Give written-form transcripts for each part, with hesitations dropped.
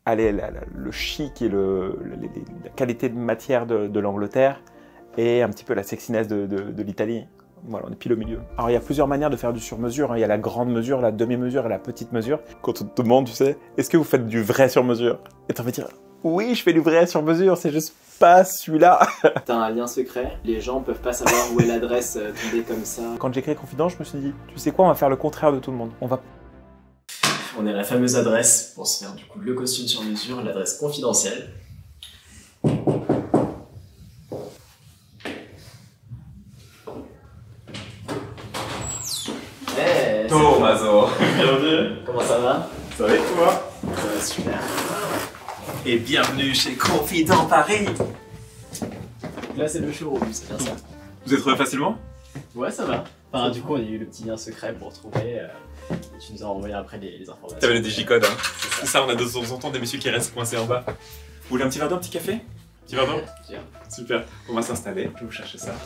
allez, le chic et la qualité de matière de l'Angleterre et un petit peu la sexiness de l'Italie. Voilà, on est pile au milieu. Alors il y a plusieurs manières de faire du sur-mesure, hein. Il y a la grande mesure, la demi-mesure et la petite mesure. Quand on te demande, tu sais, est-ce que vous faites du vrai sur-mesure? Et tu vas dire, oui, je fais du vrai sur-mesure, c'est juste pas celui-là. T'as un lien secret, les gens peuvent pas savoir où est l'adresse tombée comme ça. Quand j'ai créé Confident, je me suis dit, tu sais quoi, on va faire le contraire de tout le monde. On est à la fameuse adresse pour se faire du coup le costume sur mesure, l'adresse confidentielle. Hey, Tommaso. bienvenue. Comment ça va? Ça va et toi? Ça va super. Et bienvenue chez Confident Paris. Là c'est le showroom, c'est bien ça. Vous êtes trouvé facilement? Ouais, ça va. Enfin, du coup, on a eu le petit lien secret pour trouver. Et tu nous as envoyé après les informations. T'avais le digicode, hein. C'est ça, on a de temps en temps des messieurs qui restent coincés en bas. Vous voulez un petit verre d'eau, un petit café? Petit verre d'eau? Tiens. Super. On va s'installer, je vais vous chercher ça.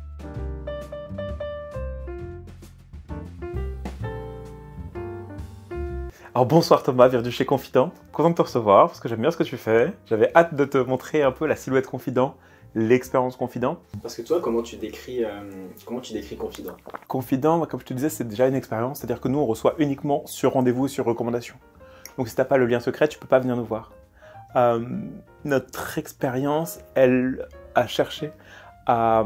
Alors bonsoir Thomas, bienvenue chez Confident. Content de te recevoir parce que j'aime bien ce que tu fais. J'avais hâte de te montrer un peu la silhouette Confident, l'expérience Confident. Parce que toi, comment tu décris Confident? Confident, comme je te disais, c'est déjà une expérience, c'est-à-dire que nous on reçoit uniquement sur rendez-vous et sur recommandation. Donc si t'as pas le lien secret, tu peux pas venir nous voir. Notre expérience, elle a cherché à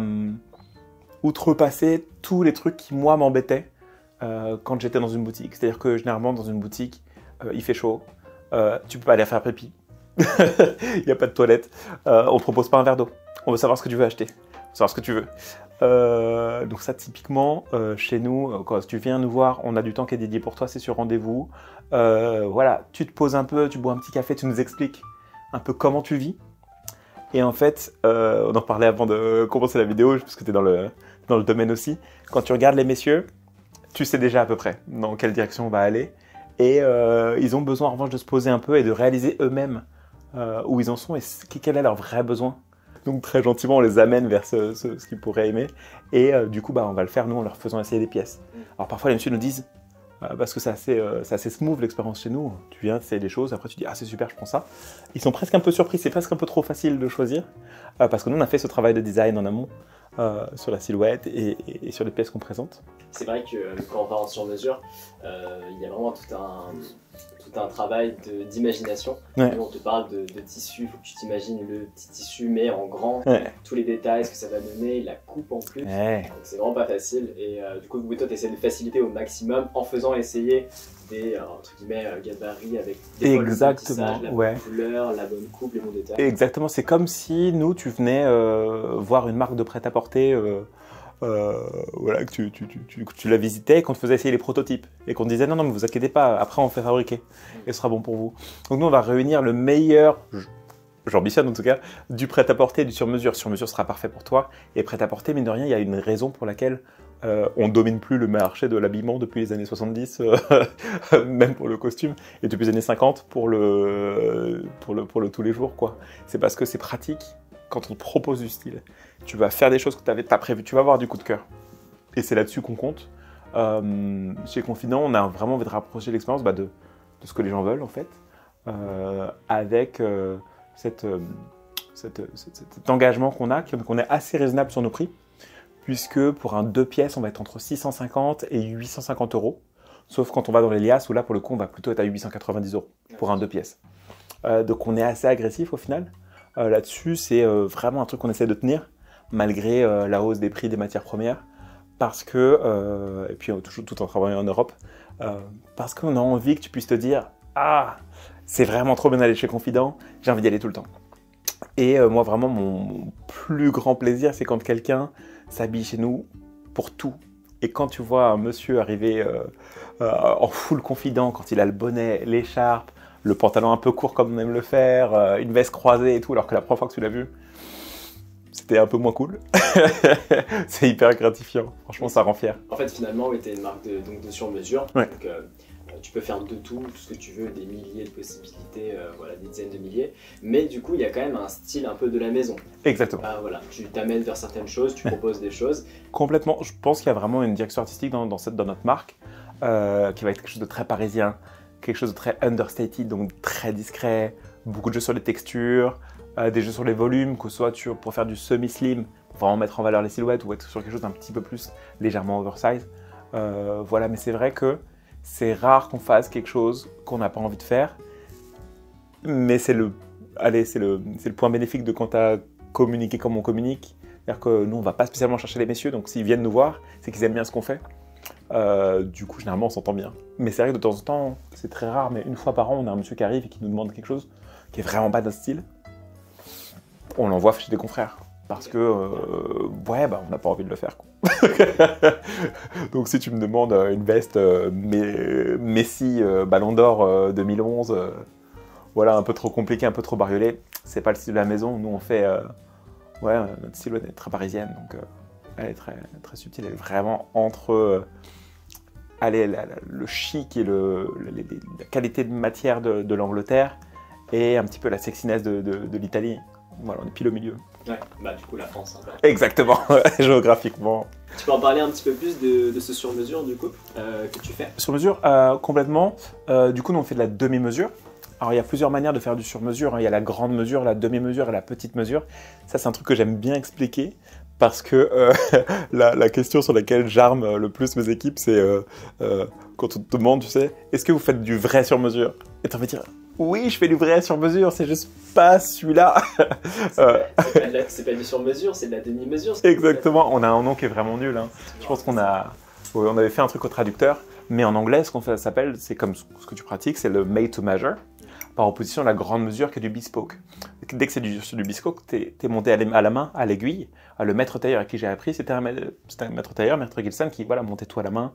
outrepasser tous les trucs qui moi m'embêtaient quand j'étais dans une boutique. C'est-à-dire que généralement dans une boutique, il fait chaud, tu peux pas aller faire pipi, il n'y a pas de toilette, on te propose pas un verre d'eau, on veut savoir ce que tu veux acheter, on veut savoir ce que tu veux. Donc ça typiquement, chez nous, quand tu viens nous voir, on a du temps qui est dédié pour toi, c'est sur rendez-vous. Voilà, tu te poses un peu, tu bois un petit café, tu nous expliques un peu comment tu vis. Et en fait, on en parlait avant de commencer la vidéo, parce que tu es dans le domaine aussi. Quand tu regardes les messieurs, tu sais déjà à peu près dans quelle direction on va aller. Et ils ont besoin en revanche de se poser un peu et de réaliser eux-mêmes où ils en sont et quel est leur vrai besoin. Donc très gentiment, on les amène vers ce qu'ils pourraient aimer. Et du coup, on va le faire nous en leur faisant essayer des pièces. Alors parfois, les messieurs nous disent, parce que c'est assez smooth l'expérience chez nous, tu viens, tu essayes des choses, après tu dis « Ah, c'est super, je prends ça ». Ils sont presque un peu surpris, c'est presque un peu trop facile de choisir. Parce que nous, on a fait ce travail de design en amont. Sur la silhouette et sur les pièces qu'on présente. C'est vrai que quand on part en sur-mesure, il y a vraiment tout un travail d'imagination. Ouais. On te parle de tissu, il faut que tu t'imagines le petit tissu mais en grand, Ouais. tous les détails, ce que ça va donner, la coupe en plus. Ouais. Donc c'est vraiment pas facile et du coup toi tu essaies de faciliter au maximum en faisant essayer des entre guillemets gabarits avec des Exactement, la ouais. bonne couleur, la bonne coupe, les bons détails. Exactement, c'est comme si nous, tu venais voir une marque de prêt-à-porter, voilà, que tu la visitais et qu'on te faisait essayer les prototypes. Et qu'on te disait non, mais vous inquiétez pas, après on fait fabriquer et ce sera bon pour vous. Donc nous, on va réunir le meilleur, j'ambitionne en tout cas, du prêt-à-porter et du sur-mesure. Sur-mesure sera parfait pour toi. Et prêt-à-porter, mine de rien, il y a une raison pour laquelle on domine plus le marché de l'habillement depuis les années 70, même pour le costume, et depuis les années 50 pour le tous les jours, quoi. C'est parce que c'est pratique quand on te propose du style. Tu vas faire des choses que tu as prévues, tu vas avoir du coup de cœur. Et c'est là-dessus qu'on compte. Chez Confident, on a vraiment envie de rapprocher l'expérience de ce que les gens veulent, en fait, avec cet engagement qu'on a, qu'on est assez raisonnable sur nos prix, puisque pour un 2 pièces, on va être entre 650 et 850 €. Sauf quand on va dans les liasses, où là, pour le coup, on va plutôt être à 890 € pour un 2 pièces. Donc on est assez agressif au final. Là-dessus, c'est vraiment un truc qu'on essaie de tenir, malgré la hausse des prix des matières premières, parce que, et puis toujours tout en travaillant en Europe, parce qu'on a envie que tu puisses te dire « Ah, c'est vraiment trop bien d'aller chez Confident, j'ai envie d'y aller tout le temps ». Et moi, vraiment, mon plus grand plaisir, c'est quand quelqu'un s'habille chez nous pour tout. Et quand tu vois un monsieur arriver en full Confident, quand il a le bonnet, l'écharpe, le pantalon un peu court comme on aime le faire, une veste croisée et tout, alors que la première fois que tu l'as vu, c'était un peu moins cool. C'est hyper gratifiant, franchement ça rend fier. En fait finalement, oui, tu es une marque de sur-mesure. Ouais. Donc, tu peux faire de tout ce que tu veux, des milliers de possibilités, voilà, des dizaines de milliers. Mais du coup, il y a quand même un style un peu de la maison. Exactement. Voilà, tu t'amènes vers certaines choses, tu proposes des choses. Complètement. Je pense qu'il y a vraiment une direction artistique dans notre marque qui va être quelque chose de très parisien, quelque chose de très understated, donc très discret, beaucoup de jeux sur les textures, des jeux sur les volumes, que ce soit pour faire du semi-slim, pour vraiment mettre en valeur les silhouettes, ou être sur quelque chose d'un petit peu plus légèrement oversize. Voilà, mais c'est vrai que c'est rare qu'on fasse quelque chose qu'on n'a pas envie de faire, mais c'est le point bénéfique de quand tu as communiqué comme on communique. C'est-à-dire que nous, on ne va pas spécialement chercher les messieurs, donc s'ils viennent nous voir, c'est qu'ils aiment bien ce qu'on fait. Du coup, généralement, on s'entend bien. Mais c'est vrai que de temps en temps, c'est très rare, mais une fois par an, on a un monsieur qui arrive et qui nous demande quelque chose qui est vraiment pas notre style. On l'envoie chez des confrères. Parce que, on n'a pas envie de le faire, quoi. Donc si tu me demandes une veste Messi Ballon d'Or 2011, voilà, un peu trop compliqué, un peu trop bariolé, c'est pas le style de la maison. Nous, on fait... notre silhouette est très parisienne, donc elle est très, très subtile. Elle est vraiment entre le chic et la qualité de matière de l'Angleterre et un petit peu la sexiness de l'Italie. Voilà, on est pile au milieu. Ouais, bah du coup la France. Hein, exactement, géographiquement. Tu peux en parler un petit peu plus de ce sur-mesure du coup que tu fais? Sur-mesure, complètement. Du coup, nous on fait de la demi-mesure. Alors il y a plusieurs manières de faire du sur-mesure. Il y a la grande mesure, la demi-mesure et la petite mesure. Ça, c'est un truc que j'aime bien expliquer parce que la question sur laquelle j'arme le plus mes équipes, c'est quand on te demande, tu sais, est-ce que vous faites du vrai sur-mesure? Et tu vas dire, oui, je fais du vrai sur-mesure, c'est juste pas celui-là. C'est pas du sur-mesure, c'est de la demi-mesure. Exactement, on a un nom qui est vraiment nul. Hein. Je pense on avait fait un truc au traducteur, mais en anglais, ce qu'on fait, ça s'appelle, c'est comme ce que tu pratiques, c'est le made to measure, par opposition à la grande mesure qui est du bespoke. Dès que c'est du bespoke, t'es monté à la main, à l'aiguille. Le maître tailleur à qui j'ai appris, c'était un maître tailleur, Maître Gilson, qui montait tout à la main,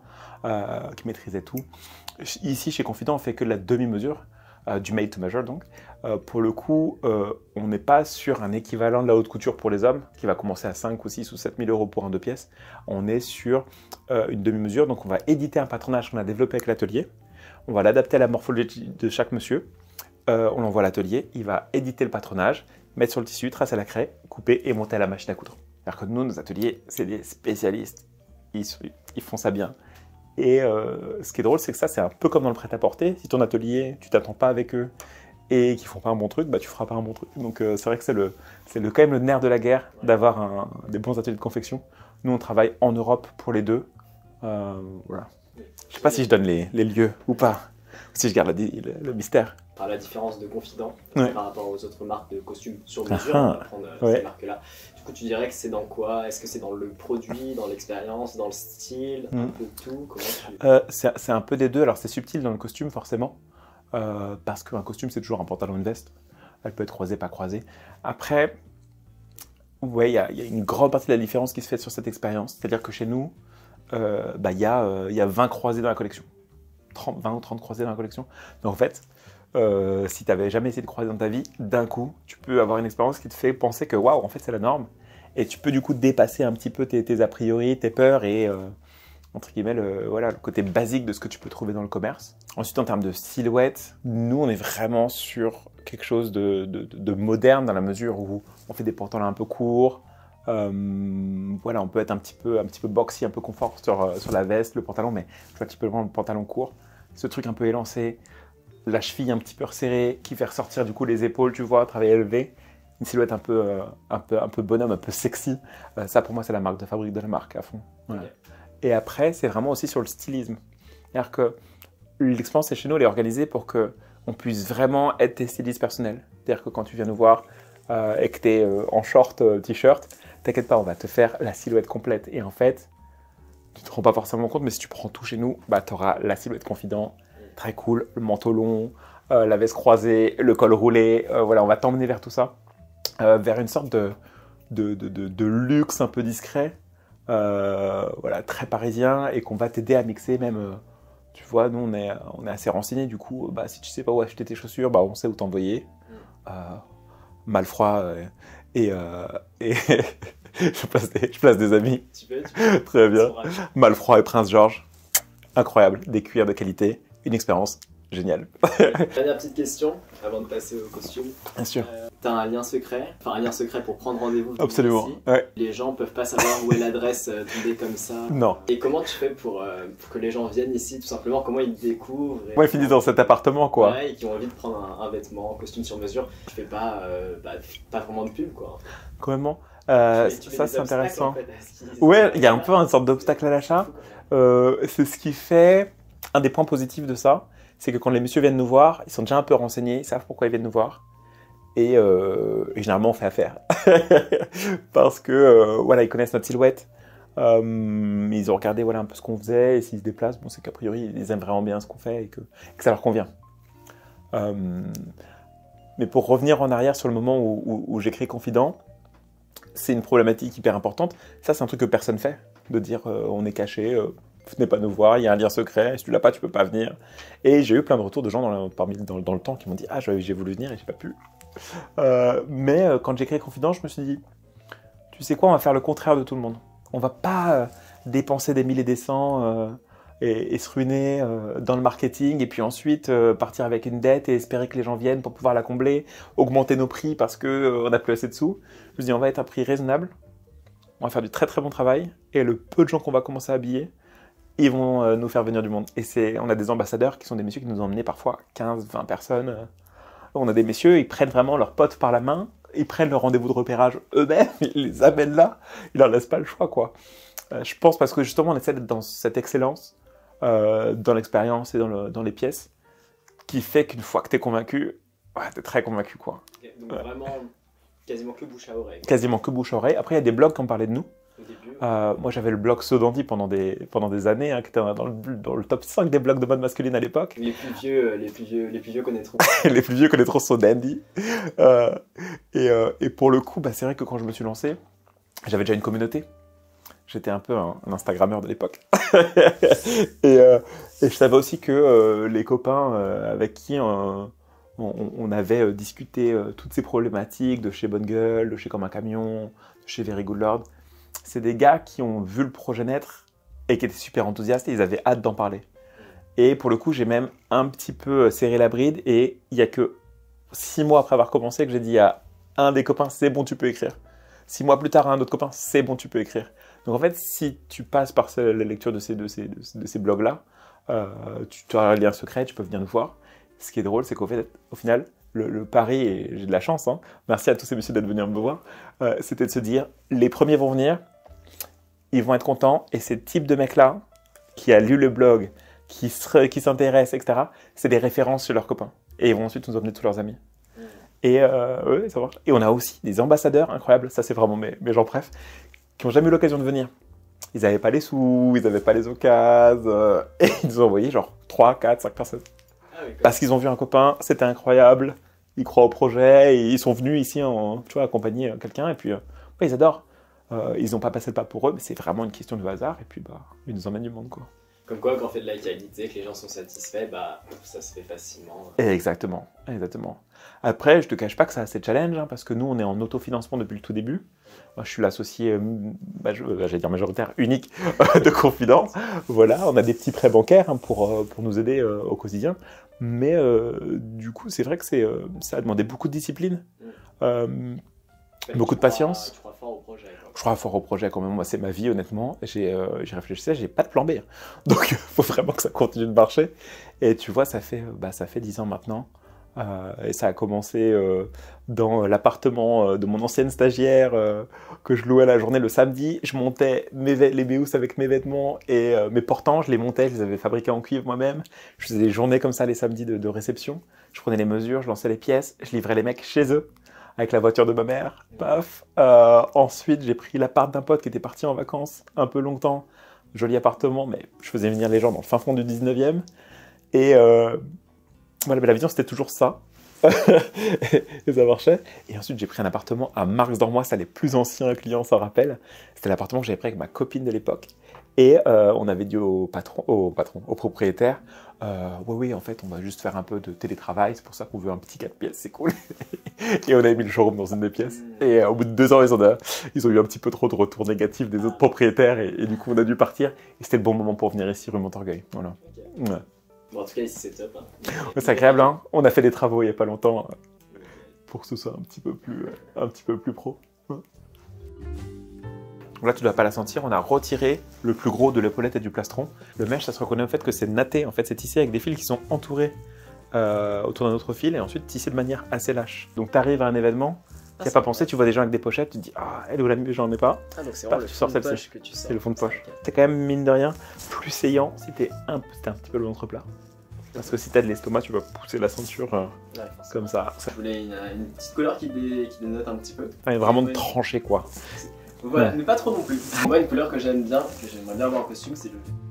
qui maîtrisait tout. Ici, chez Confident, on fait que la demi-mesure. Du made to measure donc. Pour le coup, on n'est pas sur un équivalent de la haute couture pour les hommes, qui va commencer à 5 ou 6 ou 7 000 euros pour un 2 pièces. On est sur une demi-mesure, donc on va éditer un patronage qu'on a développé avec l'atelier. On va l'adapter à la morphologie de chaque monsieur. On l'envoie à l'atelier, il va éditer le patronage, mettre sur le tissu, tracer la craie, couper et monter à la machine à coudre. C'est-à-dire que nous, nos ateliers, c'est des spécialistes. Ils font ça bien. Et ce qui est drôle, c'est que ça, c'est un peu comme dans le prêt-à-porter. Si ton atelier, tu t'attends pas avec eux et qu'ils font pas un bon truc, bah tu feras pas un bon truc. Donc c'est vrai que c'est quand même le nerf de la guerre d'avoir des bons ateliers de confection. Nous, on travaille en Europe pour les deux. Voilà. Je sais pas si je donne les lieux ou pas, ou si je garde le mystère. À la différence de Confident par rapport aux autres marques de costumes sur mesure, on va prendre ces marques-là. Du coup, tu dirais que c'est dans quoi? Est-ce que c'est dans le produit, dans l'expérience, dans le style, un peu de tout? C'est un peu des deux. Alors, c'est subtil dans le costume, forcément, parce qu'un costume, c'est toujours un pantalon et une veste. Elle peut être croisée, pas croisée. Après, il y a une grande partie de la différence qui se fait sur cette expérience. C'est-à-dire que chez nous, il y a 20 croisés dans la collection. 20 ou 30 croisés dans la collection. Donc, en fait, si tu n'avais jamais essayé de croiser dans ta vie, d'un coup, tu peux avoir une expérience qui te fait penser que waouh, en fait, c'est la norme. Et tu peux du coup dépasser un petit peu tes a priori, tes peurs et, entre guillemets, le côté basique de ce que tu peux trouver dans le commerce. Ensuite, en termes de silhouette, nous, on est vraiment sur quelque chose de moderne dans la mesure où on fait des pantalons un peu courts. On peut être un petit peu boxy, un peu confort sur la veste, le pantalon, mais un petit peu le pantalon court. Ce truc un peu élancé. La cheville un petit peu resserrée, qui fait ressortir du coup les épaules, tu vois, travail élevé. Une silhouette un peu bonhomme, un peu sexy. Ça, pour moi, c'est la marque de fabrique de la marque, à fond. Voilà. Okay. Et après, c'est vraiment aussi sur le stylisme. C'est-à-dire que l'expérience chez nous, elle est organisée pour qu'on puisse vraiment être tes stylistes personnels. C'est-à-dire que quand tu viens nous voir et que tu es en short, t-shirt, t'inquiète pas, on va te faire la silhouette complète. Et en fait, tu te rends pas forcément compte, mais si tu prends tout chez nous, tu auras la silhouette Confident, très cool, le manteau long, la veste croisée, le col roulé, on va t'emmener vers tout ça, vers une sorte de luxe un peu discret, très parisien, et qu'on va t'aider à mixer même, tu vois, nous on est assez renseignés, du coup, si tu sais pas où acheter tes chaussures, on sait où t'envoyer, Malfroid et je place des amis, tu peux. Très bien, Malfroid et Prince Georges, incroyable, des cuirs de qualité, une expérience génial. Dernière petite question, avant de passer au costume. Bien sûr. T'as un lien secret pour prendre rendez-vous. Absolument. Ici. Ouais. Les gens peuvent pas savoir où est l'adresse tombée comme ça. Non. Et comment tu fais pour que les gens viennent ici, tout simplement? Comment ils te découvrent? Ouais, ils finissent dans cet appartement, quoi. Ouais, et qui ont envie de prendre un vêtement, un costume sur mesure. Tu fais pas vraiment de pub, quoi. Complètement. Tu mets Ça, des c'est obstacles, intéressant. en fait, Ouais, il y a un peu une sorte d'obstacle à l'achat. C'est ce qui fait un des points positifs de ça, c'est que quand les messieurs viennent nous voir, ils sont déjà un peu renseignés, ils savent pourquoi ils viennent nous voir. Et généralement, on fait affaire. Parce que, voilà, ils connaissent notre silhouette. Ils ont regardé voilà, un peu ce qu'on faisait. Et s'ils se déplacent, bon, c'est qu'a priori, ils aiment vraiment bien ce qu'on fait et que ça leur convient. Mais pour revenir en arrière sur le moment où j'ai créé Confident, c'est une problématique hyper importante. Ça, c'est un truc que personne fait. De dire, on est caché, venez pas nous voir, il y a un lien secret, si tu l'as pas, tu peux pas venir. Et j'ai eu plein de retours de gens dans le temps qui m'ont dit, ah, j'ai voulu venir et j'ai pas pu. Mais quand j'ai créé Confident, je me suis dit, tu sais quoi, on va faire le contraire de tout le monde. On va pas dépenser des 1000 et des 100 et se ruiner dans le marketing et puis ensuite partir avec une dette et espérer que les gens viennent pour pouvoir la combler, augmenter nos prix parce qu'on n'a plus assez de sous. Je me suis dit, on va être à un prix raisonnable, on va faire du très très bon travail et le peu de gens qu'on va commencer à habiller, ils vont nous faire venir du monde. Et on a des ambassadeurs qui sont des messieurs qui nous ont emmenés parfois 15, 20 personnes. On a des messieurs, ils prennent vraiment leurs potes par la main, ils prennent leur rendez-vous de repérage eux-mêmes, ils les amènent là, ils leur laissent pas le choix, quoi. Je pense parce que justement, on essaie d'être dans cette excellence, dans l'expérience et dans les pièces, qui fait qu'une fois que t'es convaincu, ouais, t'es très convaincu, quoi. Okay, donc vraiment, quasiment que bouche à oreille. Quasiment que bouche à oreille. Après, il y a des blogs qui ont parlé de nous. Au début, moi, j'avais le blog Sodandy pendant des années, hein, qui était dans le top 5 des blogs de mode masculine à l'époque. Les plus vieux connaîtront. Les plus vieux connaîtront Sodandy. Et pour le coup, c'est vrai que quand je me suis lancé, j'avais déjà une communauté. J'étais un peu un Instagrammeur de l'époque. et je savais aussi que les copains avec qui on avait discuté toutes ces problématiques de chez Bonne Gueule, de chez Comme un Camion, de chez Very Good Lord, c'est des gars qui ont vu le projet naître et qui étaient super enthousiastes et ils avaient hâte d'en parler. Et pour le coup, j'ai même un petit peu serré la bride et il n'y a que 6 mois après avoir commencé que j'ai dit à un des copains, c'est bon, tu peux écrire. 6 mois plus tard, à un autre copain, c'est bon, tu peux écrire. Donc en fait, si tu passes par la lecture de ces blogs-là, tu as un lien secret, tu peux venir nous voir. Ce qui est drôle, c'est qu'au final, le pari, et j'ai de la chance, hein, merci à tous ces messieurs d'être venus me voir, c'était de se dire, les premiers vont venir, ils vont être contents, et ces types de mecs-là, qui a lu le blog, qui s'intéressent, etc., c'est des références chez leurs copains. Et ils vont ensuite nous emmener tous leurs amis. Et ouais, ça marche. Et on a aussi des ambassadeurs incroyables, ça c'est vraiment mes gens préf, qui n'ont jamais eu l'occasion de venir. Ils n'avaient pas les sous, ils n'avaient pas les occasions, et ils nous ont envoyé genre 3, 4, 5 personnes. Ah oui, parce qu'ils ont vu un copain, c'était incroyable, ils croient au projet, et ils sont venus ici accompagner quelqu'un, et puis ouais, ils adorent. Ils n'ont pas passé le pas pour eux, mais c'est vraiment une question de hasard, et puis ils nous emmènent du monde, quoi. Comme quoi, quand on fait de la qualité, que les gens sont satisfaits, ça se fait facilement. Exactement. Après, je te cache pas que ça a ses challenges, hein, parce que nous, on est en autofinancement depuis le tout début. Moi, je suis l'associé, j'allais dire majoritaire, unique de Confident. Voilà, on a des petits prêts bancaires hein, pour nous aider au quotidien. Mais du coup, c'est vrai que ça a demandé beaucoup de discipline, beaucoup de patience. Tu crois fort au projet, quoi. Je crois fort au projet quand même. Moi, c'est ma vie, honnêtement. J'y réfléchissais, j'ai pas de plan B. Donc, il faut vraiment que ça continue de marcher. Et tu vois, ça fait 10 ans maintenant. Et ça a commencé dans l'appartement de mon ancienne stagiaire que je louais la journée le samedi. Je montais les béhousses avec mes vêtements et mes portants. Je les montais, je les avais fabriqués en cuivre moi-même. Je faisais des journées comme ça les samedis de réception. Je prenais les mesures, je lançais les pièces, je livrais les mecs chez eux avec la voiture de ma mère. Paf. Ensuite, j'ai pris l'appart d'un pote qui était parti en vacances un peu longtemps. Joli appartement, mais je faisais venir les gens dans le fin fond du 19e. Et voilà, mais la vision, c'était toujours ça. Et ça marchait. Et ensuite, j'ai pris un appartement à Marx-d'Ormois, ça les plus anciens clients s'en rappellent. C'était l'appartement que j'avais pris avec ma copine de l'époque. Et on avait dit au propriétaire, oui, en fait, on va juste faire un peu de télétravail, c'est pour ça qu'on veut un petit 4 pièces, c'est cool. Et on avait mis le showroom dans une des pièces. Et au bout de 2 ans, ils ont eu un petit peu trop de retours négatifs des autres propriétaires, et du coup, on a dû partir. Et c'était le bon moment pour venir ici, rue Montorgueil. Voilà. Okay. Ouais. Bon, en tout cas, ici, c'est top. Hein. C'est agréable, hein. On a fait des travaux il n'y a pas longtemps pour que ce soit un petit peu plus pro. Donc là, tu ne dois pas la sentir. On a retiré le plus gros de l'épaulette et du plastron. Le mesh, ça se reconnaît au fait que c'est natté. En fait, c'est tissé avec des fils qui sont entourés autour d'un autre fil et ensuite tissé de manière assez lâche. Donc, tu arrives à un événement, tu n'as pas pensé, tu vois des gens avec des pochettes, tu te dis ah, elle ou la mieux, j'en ai pas. Ah, donc c'est vraiment le fond de poche que tu sors. C'est le fond de poche. C'est quand même, mine de rien, plus saillant si c'était un petit peu le ventre plat. Parce que si t'as de l'estomac, tu vas pousser la ceinture comme ça. Je voulais une petite couleur qui dénote un petit peu. Ouais, vraiment de trancher quoi. Voilà, mais pas trop non plus. Moi, une couleur que j'aime bien, que j'aimerais bien avoir en costume, c'est le